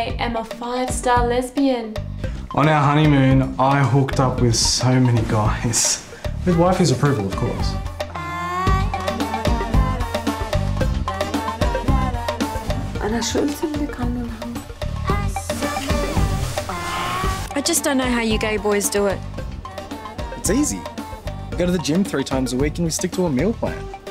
I am a 5-star lesbian. On our honeymoon, I hooked up with so many guys. With wifey's approval, of course. أنا شو قلت لك عنه الهم؟ I just don't know how you gay boys do it. It's easy. We go to the gym 3 times a week and we stick to a meal plan.